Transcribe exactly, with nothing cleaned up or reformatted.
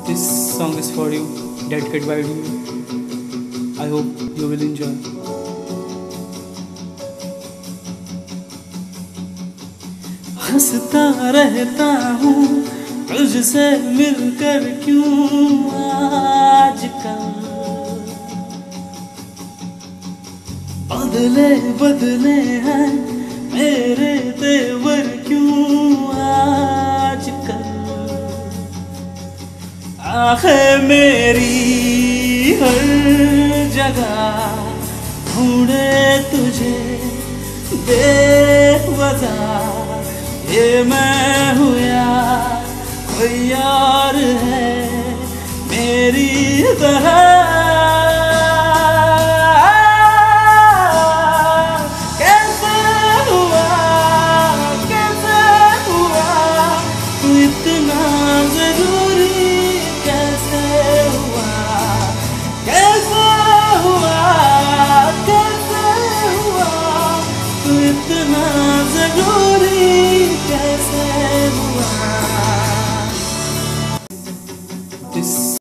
This song is for you, dedicated by you. I hope you will enjoy. हंसता रहता हूँ तुझसे मिलकर क्यों आजकल, बदले बदले हैं मेरे तेवर क्यों आजकल। आंखें मेरी हर जगह ढूंढे तुझे बेवजह, ये मैं हूँ या कोई और है मेरी तरह।